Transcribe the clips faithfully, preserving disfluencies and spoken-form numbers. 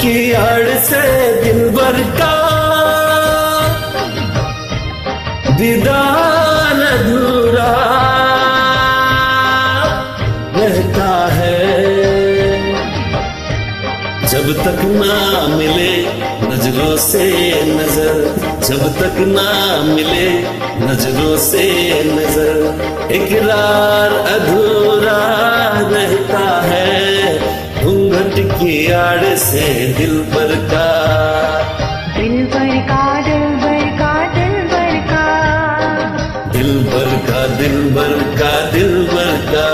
की आड़ से दिलबर का दीदार अधूरा रहता है। जब तक ना मिले नजरों से नजर, जब तक ना मिले नजरों से नजर, इकरार अधूरा रहता है। घूंघट की आड़ से दिलबर का, दिलबर का दिलबर का दिलबर का, दिलबर का दिलबर का दिलबर का।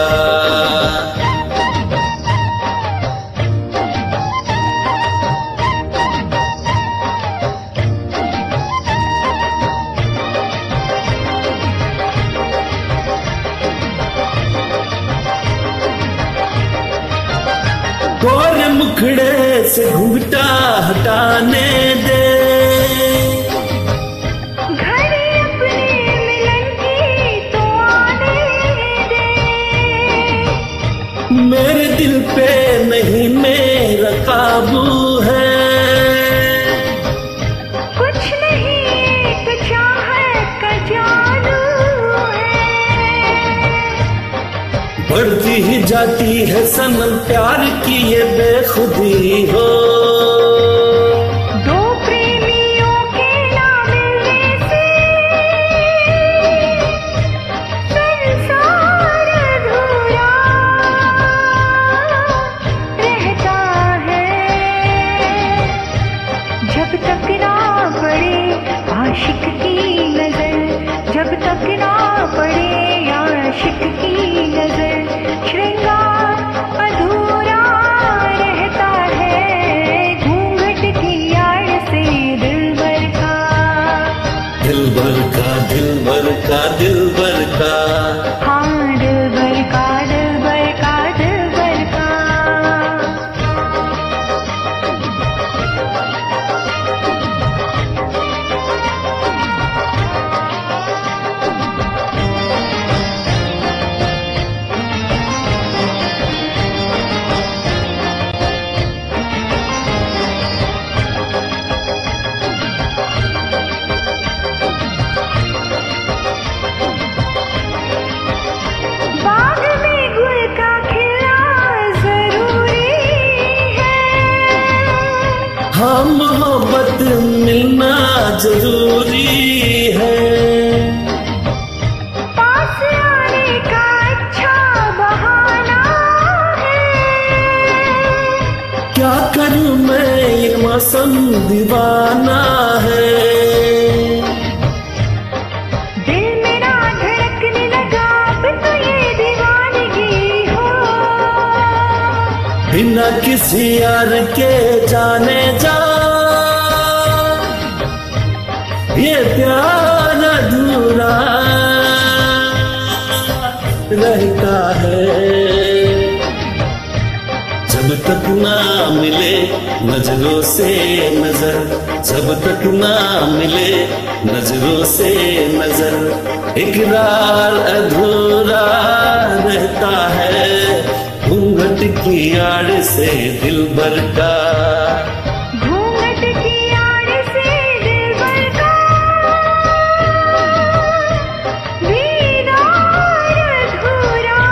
गोरे मुखड़े से घूंघटा हटाने दे, घड़ी अपने मिलन की तो आने दे। मेरे दिल पे नहीं मेरा काबू है, कुछ नहीं तो चाहत का जादू है। बढ़ती ही जाती है सनम प्यार की ये बेखुदी हो। दो प्रेमियों के ना मिलने से संसार अधूरा रहता है। जब तक ना पड़े आशिक की नजर, जब तक ना पड़े आशिक की नजर, श्रृंगार अधूरा रहता है। घूंघट की आड़ से दिलबर का, दिलबर का दिलबर का दिलबर का, हाँ दिलबर का दिलबर का दिलबर का। बाग में गुल का खिलना जरूरी है, हाँ मोहब्बत मिलना जरूरी है। पास आने का अच्छा बहाना है। क्या करूं मैं ये मौसम दीवाना है। दिल मेरा धड़कने लगा अब तो ये दीवानगी हो। बिना किसी यार के जाने जा ये प्यार अधूरा रहता है। जब तक ना मिले नजरों से नजर, जब तक ना मिले नजरों से नजर, इकरार अधूरा रहता है। घूंघट की आड़ से दिलबर का, घूंघट की आड़ से दिलबर का दीदार अधूरा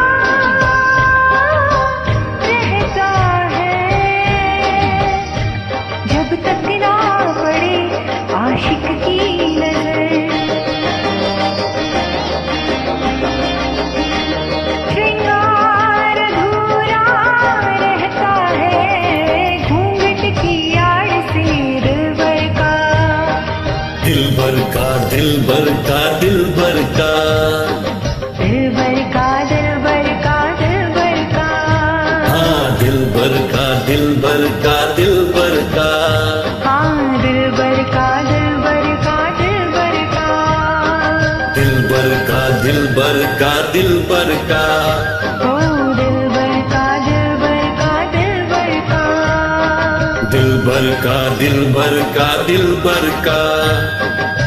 रहता है। जब तक ना पड़े आशिक की नजर, श्रृंगार अधूरा रहता है। घूंघट की आड़ से दिलबर का, दिलबर का दिलबर का दिलबर का, दिलबर का दिलबर का दिलबर का, हाँ दिलबर का दिलबर का दिलबर का, हाँ दिलबर का दिलबर का दिलबर का, दिलबर का दिलबर का दिलबर का, ओ दिलबर का दिलबर का दिलबर का, दिलबर का दिलबर का दिलबर का।